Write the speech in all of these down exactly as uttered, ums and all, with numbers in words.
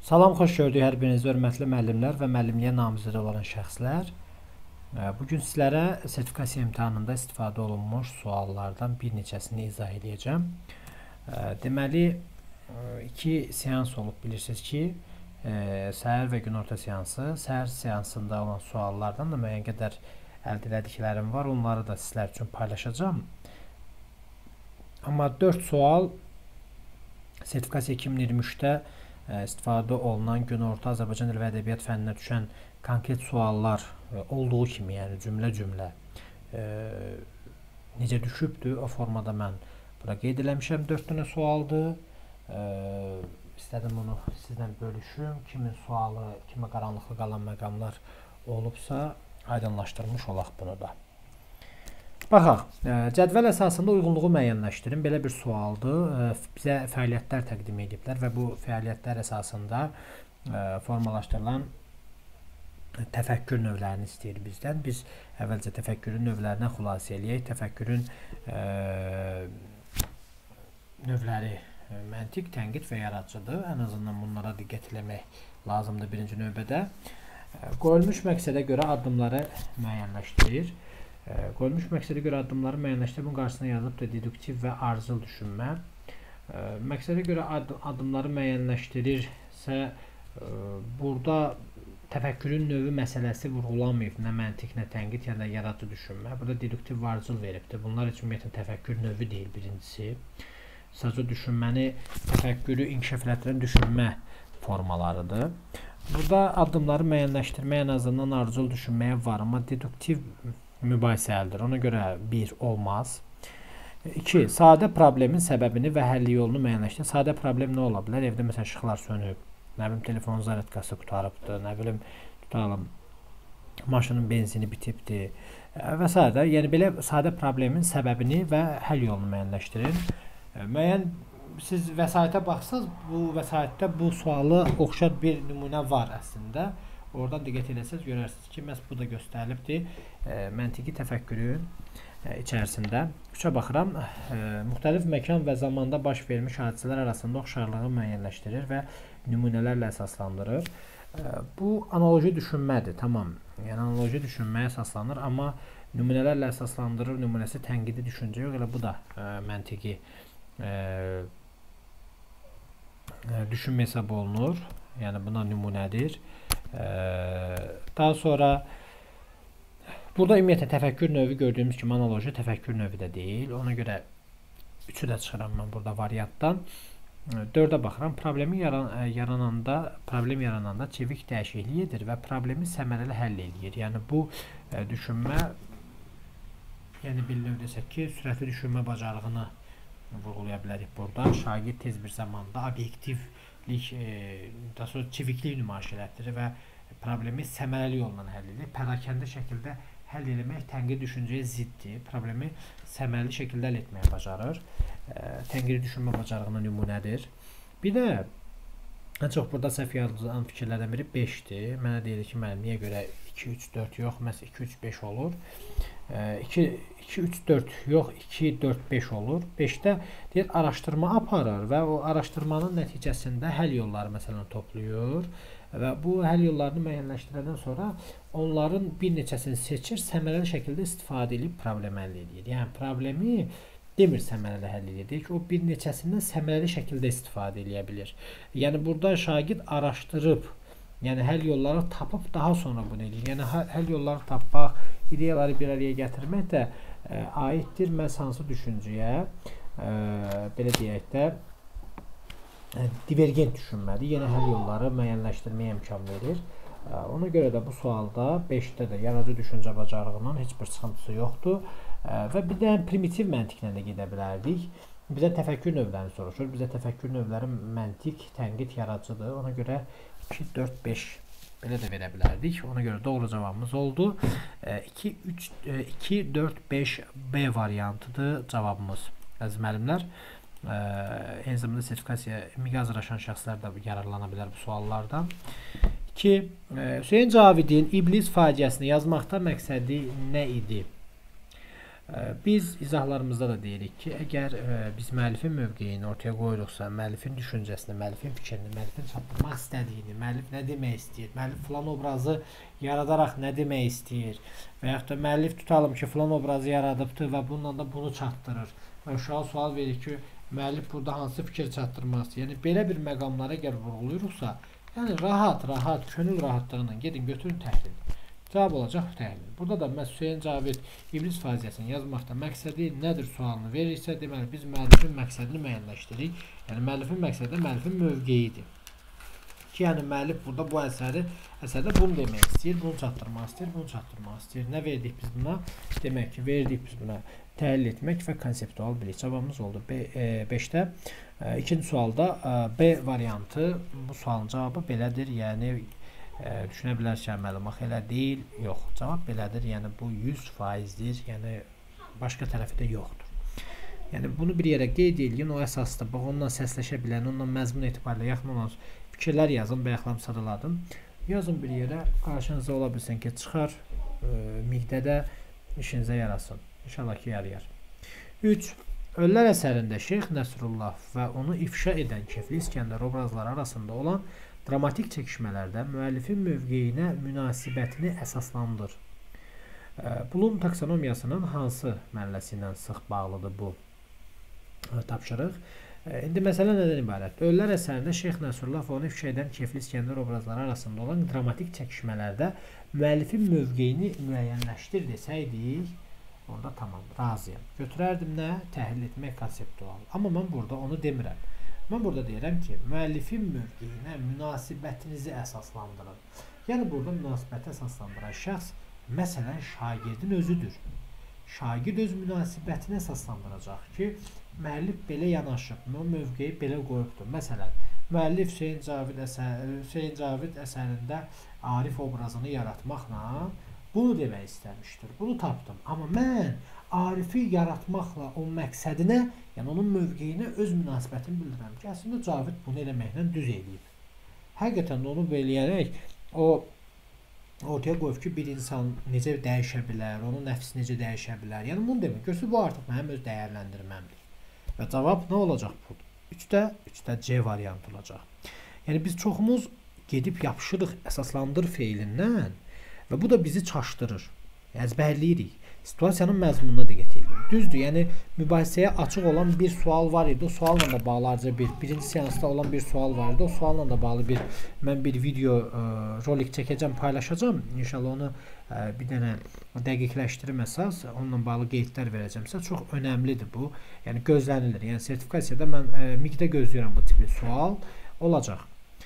Salam, xoş gördük hər birinizi, hörmətli müəllimlər və müəllimliyə namizəd olan şəxslər. Bugün sizlərə sertifikasiya imtahanında istifadə olunmuş suallardan bir neçəsini izah edəcəm. Deməli, iki seans olub, bilirsiniz ki, səhər və günorta seansı. Səhər seansında olan suallardan da müəyyən qədər əldə elədiklərim var, onları da sizlər üçün paylaşacağım. Amma dörd sual sertifikasiya iki min iyirmi üçdə istifadə olunan günorta Azərbaycan dili və ədəbiyyat fənninə düşən konkret suallar olduğu kimi, yəni cümlə-cümlə e, necə düşübdür, o formada mən bura qeyd eləmişəm. dörd dənə sualdır. E, istədim bunu sizlə bölüşüm. Kimin sualı, kimə qaranlıqlı qalan məqamlar olubsa, aydınlaşdırmış olaq bunu da. Baxaq, cədvəl əsasında uyğunluğu müəyyənləşdirin. Belə bir sualdır. Bizə fəaliyyətlər təqdim ediblər və bu fəaliyyətlər əsasında formalaşdırılan təfəkkür növlərini istəyir bizdən. Biz əvvəlcə təfəkkürün növlərinə xülasə eləyək. Təfəkkürün növləri məntiq, tənqid və yaradıcıdır. Ən azından bunlara diqqət etmək lazımdır birinci növbədə. Qoyulmuş məqsədə görə addımları müəyyənləşdirir. Qoyulmuş məqsədə görə addımları müəyyənləşdirib, bunun qarşısına yazıb da deduktiv və ardıcıl düşünmə. Məqsədə görə addımları müəyyənləşdirirsə, burada təfəkkürün növü məsələsi vurğulanmayıb, nə məntiq, nə tənqid, ya da yaradıcı düşünmə. Burada deduktiv və ardıcıl veribdir. Bunlar heç ümumiyyətlə təfəkkür növü deyil birincisi. Sadəcə düşünməni, təfəkkürü inkişaf elətdirən düşünmə formalarıdır. Burada addımları müəyyənləşdirmək ən azından ardıcıl düşünməyə var, amma deduktiv mübahisəlidir. Ona görə bir olmaz. iki. Sadə problemin səbəbini və həlli yolunu müəyyənləşdir. Sadə problem nə ola bilər? Evdə məsələn işıqlar sönüb, nə bilim telefon zaryadkası qurtarıbdır, nə bilim tutalım maşının benzini bitibdir və s. Yəni belə sadə problemin səbəbini və həll yolunu müəyyənləşdirin. Müəyyən siz vəsaitə baxsınız, bu vəsaitdə bu sualı oxşar bir nümunə var əslində. Oradan diqqət edərsiniz, görərsiniz ki, məhz bu da göstərilibdir e, məntiqi təfəkkürün e, içərisində. Üçə baxıram, e, müxtəlif məkan və zamanda baş vermiş hadisələr arasında oxşarlığı müəyyənləşdirir və nümunələrlə əsaslandırır. E, bu analoji düşünmədir, tamam. Yəni analoji düşünməyə əsaslanır, amma nümunələrlə əsaslandırır, nümunəsi tənqidi düşüncə yox, elə bu da e, məntiqi e, e, düşünmə hesab olunur. Yəni buna nümunədir. Daha sonra burada ümumiyyətlə təfəkkür növü gördüyümüz kimi analoji təfəkkür növü də deyil. Ona görə üçü də çıxıram mən burada variantdan. dördə baxıram. Problemi yaran, yarananda, problem yarananda çevik dəyişiklik edir və problemi səmərəli həll edir. Yəni bu e, düşünmə, yəni bir növ desək ki, sürətli düşünmə bacarığını vurğulaya bilərik burada. Şagird tez bir zamanda obyektivlik, e, daha sonra çeviklik nümayiş elətdirir və problemi səmərəli yolla həll edir. Pərakəndə şəkildə həll etmək tənqidi düşüncəyə ziddir. Problemi səmərəli şəkildə həll etməyə bacarır. E, tənqidi düşünmə bacarığına nümunədir. Bir də ən çox burada səhv yazılan fikirlərdən biri beşdir. Mənə deyir ki, müəllim, niyə görə iki, üç, dörd yox, məhz iki, üç, beş olur. iki, üç, dörd yox, iki, dörd, beş olur. beşdə deyir, araşdırma aparır və o araşdırmanın nəticəsində həll yolları məsələn toplayır və bu həll yollarını müəyyənləşdirəndən sonra onların bir neçəsini seçir, səmərəli şəkildə istifadə edib problemi həll edir. Yəni problemi demir səmərəli həll edir. Deyir ki, o bir neçəsindən səmərəli şəkildə istifadə edə bilir. Yəni burada şagird araşdırıb, yəni həll yolları tapıb daha sonra bunu edir. Yəni həll yolları tapmaq, ideyaları bir araya gətirmək də ə, aiddir məhz hansı düşüncəyə, ə, belə deyək də, ə, divergent düşünmədir. Yəni həll yolları müəyyənləşdirməyə imkan verir. Ə, ona görə də bu sualda beşdə də yaradıcı düşüncə bacarığının heç bir sıxıntısı yoxdur. Ə, və bir də primitiv məntiqlə də gedə bilərdik. Bizə təfəkkür növlərini soruşur. Bizə təfəkkür növləri məntiq, tənqid, yaradıcıdır. Ona görə iki, dörd, beş belə də verə bilərdik. Ona görə doğru cavabımız oldu. iki, üç, iki, dörd, beş B variantıdır cavabımız. Əziz müəllimlər, eyni zamanda sertifikasiya miqə hazırlaşan şəxslər də yararlana bilər bu suallardan. iki. Hüseyn Cavidin İblis faciəsini yazmaqda məqsədi nə idi? Biz izahlarımızda da deyirik ki, əgər biz müəllifin mövqeyini ortaya qoyuruqsa, müəllifin düşüncəsini, müəllifin fikrini, müəllifin çatdırmaq istədiyini, müəllif nə demək istəyir, müəllif filan obrazı yaradaraq nə demək istəyir və yaxud da müəllif tutalım ki, filan obrazı yaradıbdır və bununla da bunu çatdırır və uşağa sual verir ki, müəllif burada hansı fikir çatdırmaq istəyir. Yəni belə bir məqamlara əgər vurğuluyuruqsa, yəni rahat, rahat, könül rahatlığıyla gedin, götürün təhlil. Cavab olacaq təhlil. Burada da mən Hüseyn Cavid İblis faciəsini yazmaqda məqsədi nədir sualını verirsə, deməli biz müəllifin məqsədini müəyyənləşdiririk. Yəni müəllifin məqsədi müəllifin mövqeyidir. Ki, yəni müəllif burada bu əsəri, əsərdə bunu demək istəyir, bunu çatdırmaq istəyir, bunu çatdırmaq istəyir. Nə verdik biz buna? Demək ki, verdik biz buna təhlil etmək və konseptual bilik. Cavabımız oldu beşdə. İkinci sualda B variantı, bu sualın cavabı belədir. Yəni E, düşünə bilərsiniz, məlumat elə deyil, yox. Cavab belədir, yəni bu yüz faizdir, yəni başqa tərəfi də yoxdur. Yəni bunu bir yerə qeyd edin, o əsasda bax, onunla səsləşə bilən, onunla məzmun etibarilə yaxın olan fikirlər yazın, bayaqlam sadaladım. Yazın bir yerə, qarşınıza ola bilsin ki, çıxar, e, miqdədə işinizə yarasın. İnşallah ki, yarayar. üç. Ölülər əsərində Şeyx Nəsrullah və onu ifşa edən Kefli İskəndər obrazları arasında olan dramatik çəkişmələrdə müəllifin mövqeyinə münasibətini əsaslandır. Bloom taksonomiyasının hansı mərhələsi ilə sıx bağlıdır bu tapşırıq? İndi məsələ nədən ibarət? Ölülər əsərində Şeyx Nəsrullah və onu ifşa edən Kefli İskəndər obrazları arasında olan dramatik çəkişmələrdə müəllifin mövqeyini müəyyənləşdir desəydik, orada tamam, razıyam. Götürərdim nə? Təhlil etmək konseptual. Amma mən burada onu demirəm. Mən burada deyirəm ki, müəllifin mövqeyinə münasibətinizi əsaslandırın. Yəni burada münasibəti əsaslandıran şəxs məsələn şagirdin özüdür. Şagird öz münasibətini əsaslandıracaq ki, müəllif belə yanaşıb, o mövqeyi belə qoyubdur. Məsələn, müəllif Hüseyn Cavid, əsər, Hüseyn Cavid əsərində Arif obrazını yaratmaqla bunu demək istəmişdir. Bunu tapdım. Amma mən Arifi yaratmaqla o məqsədinə, yəni onun mövqeyinə öz münasibətini bildirəm ki, əslində Cavid bunu eləməklə düz eləyib. Həqiqətən də onu beləyərək o ortaya qoyub ki, bir insan necə dəyişə bilər, onun nəfsi necə dəyişə bilər. Yəni bunu demək, görsün, bu artıq mənim öz dəyərləndirməmdir. Və cavab nə olacaq bu? üçdə, üçdə C variantı olacaq. Yəni biz çoxumuz gedib yapışırıq əsaslandır feilindən və bu da bizi çaşdırır. Əzbərləyirik. Situasiyanın məzmununa diqqət edin. Düzdür, yəni mübahisəyə açıq olan bir sual var idi. O sualla da bağlarca bir, birinci seansda olan bir sual var idi. O sualla da bağlı bir, mən bir video ə, rolik çəkəcəm, paylaşacağım. İnşallah onu ə, bir dənə dəqiqləşdirim əsas, onunla bağlı qeydlər verəcəmsə, çox önəmlidir bu. Yəni gözlənilir. Yəni sertifikasiyada mən ə, miqdə gözləyirəm bu tipli sual olacaq.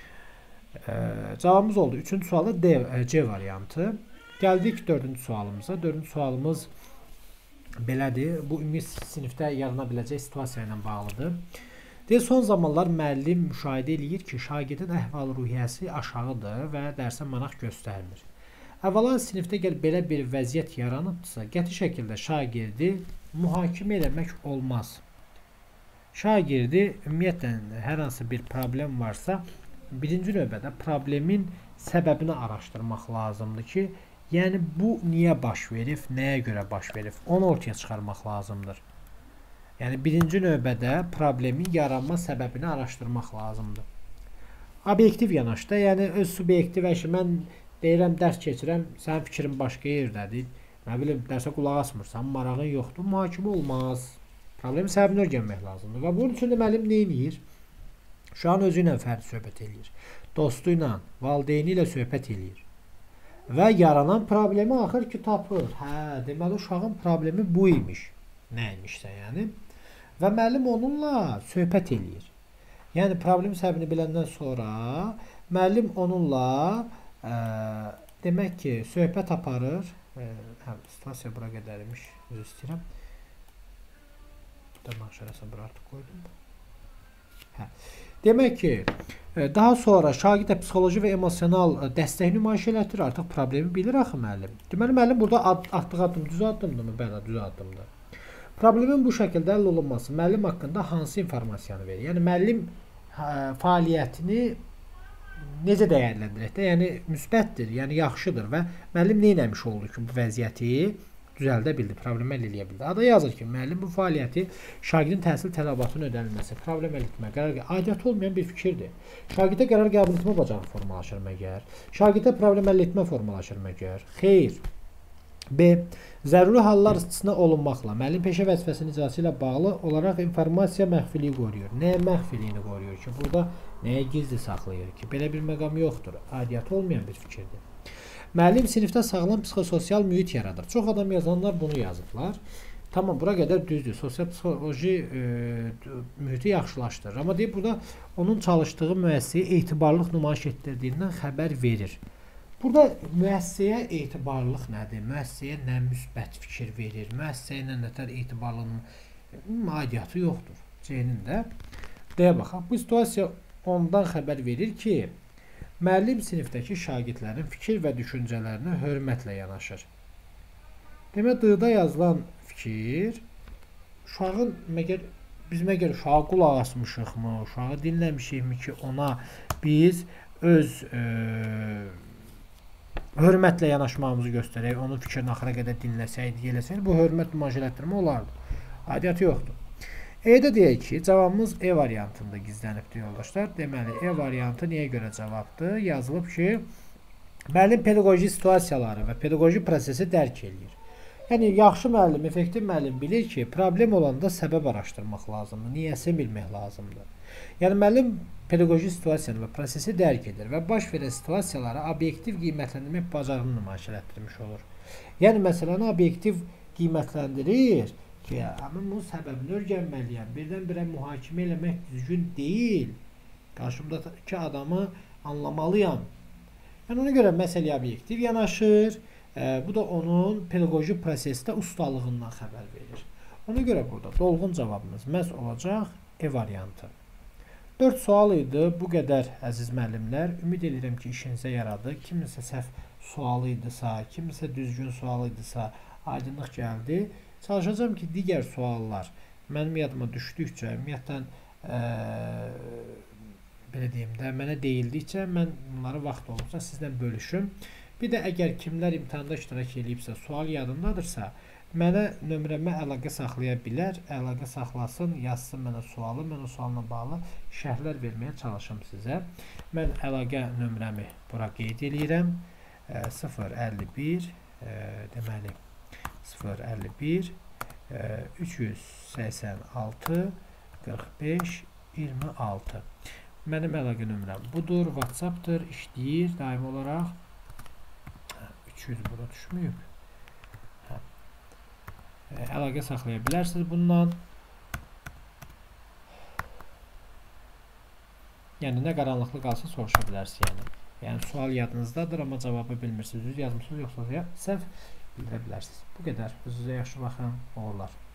Ə, cavabımız oldu. Üçüncü sualı D, ə, C variantı. Gəldik dördüncü sualımıza. Dördüncü sualımız belədir. Bu ümumi sinifdə yarana biləcək situasiya ilə bağlıdır. Deyil, son zamanlar müəllim müşahidə eləyir ki, şagirdin əhval-ruhiyyəsi aşağıdır və dərsə maraq göstərmir. Əvvəla sinifdə gəl belə bir vəziyyət yaranıbdırsa, qəti şəkildə şagirdi mühakimə eləmək olmaz. Şagirdi ümumiyyətlə hər hansı bir problem varsa, birinci növbədə problemin səbəbini araşdırmaq lazımdır ki, yəni bu niyə baş verib, nəyə görə baş verib, onu ortaya çıxarmaq lazımdır. Yəni birinci növbədə problemin yaranma səbəbini araşdırmaq lazımdır. Obyektiv yanaşda, yəni öz subyektiv əşi, mən deyirəm, dərs keçirəm, sənin fikrin başqa yerdədir, nə bilim, dərsə qulaq asmırsan, marağın yoxdur, mühakimə olmaz. Problemin səbəbini öyrənmək lazımdır. Və bunun üçün də müəllim nə edir? Şu an özü ilə fərdi söhbət eləyir. Dostu ilə, valideyni ilə söhbət eləyir. Və yaranan problemi axır ki, tapır. Hə, deməli, uşağın problemi bu imiş. Nə imişsə, yəni. Və müəllim onunla söhbət eləyir. Yəni, problem səbəbini biləndən sonra müəllim onunla ə, demək ki, söhbət aparır. Ə, hə, situasiya bura qədər imiş. Üzr istəyirəm. Dırnaq şərəsə bura artıq qoydum. Hə. Demək ki, daha sonra şagirdə psixoloji və emosional dəstək nümayiş elətdir, artıq problemi bilir axı müəllim. Deməli, müəllim burada ad, atdığı addım düz addımdırmı? Bəli, düz addımdır. Problemin bu şəkildə həll olunması müəllim haqqında hansı informasiyanı verir? Yəni, müəllim hə, fəaliyyətini necə dəyərləndirir? Yəni, müsbətdir, yəni yaxşıdır və müəllim nə eləmiş oldu ki, bu vəziyyəti düzəldə bildi, problem həll edə bildi. Ada yazır ki, müəllim bu fəaliyyəti şagirdin təhsil tələbatının ödənilməsi, problem həll etmə, qərar aidiyyatı olmayan bir fikirdir. Şagirdə qərar qəbul etmə bacarığı formalaşır məgər? Şagirdə problem həll etmə formalaşır məgər? Xeyr. B. Zəruri hallar istisna olunmaqla müəllim peşə vəzifəsinin icrası ilə bağlı olaraq informasiya məxfiliyi qoruyur. Nəyə məxfiliyini qoruyur ki, burada nəyə gizli saxlayır ki? Belə bir məqam yoxdur. Aidiyyatı olmayan bir fikirdir. Müəllim sinifdə sağlam psixososial mühit yaradır. Çox adam yazanlar bunu yazıblar. Tamam, bura qədər düzdür. Sosial psixoloji e, mühiti yaxşılaşdırır. Amma deyib burada onun çalışdığı müəssisəyə etibarlılıq nümayiş etdirdiyindən xəbər verir. Burada müəssisəyə etibarlılıq nədir? Müəssisəyə nə müsbət fikir verir? Müəssisəyə nə nətər etibarlılığının aidiyyatı yoxdur. C-nin də. D-yə baxaq. Bu situasiya ondan xəbər verir ki, müəllim sinifdəki şagirdlərin fikir və düşüncələrinə hörmətlə yanaşır. Demək, D-da yazılan fikir, uşağın məgər, biz məgər uşağa qulaq asmışıqmı, uşağı dinləmişikmi ki, ona biz öz e, hörmətlə yanaşmağımızı göstərək, onun fikrini axıra qədər dinləsəydik, eləsəydik, bu hörmət nümayiş etdirmə olardı. Aidiyyatı yoxdur. E-də deyək ki, cavabımız E variantında gizlənibdir, yoldaşlar. Deməli, E variantı niyə görə cavabdır? Yazılıb ki, müəllim pedaqoji situasiyaları və pedaqoji prosesi dərk edir. Yəni, yaxşı müəllim, effektiv müəllim bilir ki, problem olanda səbəb araşdırmaq lazımdır, niyəsini bilmək lazımdır. Yəni, müəllim pedaqoji situasiyanı və prosesi dərk edir və baş verən situasiyaları obyektiv qiymətləndirmək bacarığını nümayiş etdirmiş olur. Yəni, məsələni obyektiv qiymətləndirir ki, həmin bunun səbəbini öyrənməliyəm, birdən-birə mühakimə eləmək düzgün deyil, qarşımdakı adamı anlamalıyam. Yəni, ona görə məsələyə obyektiv yanaşır, e, bu da onun pedaqoji prosesdə ustalığından xəbər verir. Ona görə burada dolğun cavabımız məhz olacaq E variantı. dörd sual idi, bu qədər əziz müəllimlər. Ümid edirəm ki, işinizə yaradı. Kiminsə səhv sualı idisə, kiminsə düzgün sualı idisə, aydınlıq gəldi. Çalışacağım ki, digər suallar mənim yadıma düşdükcə, ümumiyyətlə, e, belə deyim də, mənə deyildikcə, mən bunları vaxt olursa sizlə bölüşüm. Bir də əgər kimlər imtihanda iştirak edibsə, sual yadındadırsa, mənə nömrəmə əlaqə saxlaya bilər, əlaqə saxlasın, yazsın mənə sualı, mən o sualla bağlı şərhlər verməyə çalışım sizə. Mən əlaqə nömrəmi bura qeyd edirəm. E, sıfır əlli bir, e, deməli, sıfır əlli bir, üç yüz səksən altı, qırx beş, iyirmi altı. Mənim əlaqə nömrəm budur, WhatsApp'dır, işləyir daim olaraq. üç yüz bura düşməyib. Əlaqə saxlaya bilərsiniz bundan. Yəni, nə qaranlıqlı qalsa soruşa bilərsiniz. Yəni. yəni, sual yadınızdadır, amma cavabı bilmirsiniz. Düz yazmışsınız, yoxsa səhv bildirə bilərsiniz. Bu qədər. Özünüzə yaxşı baxın. Uğurlar.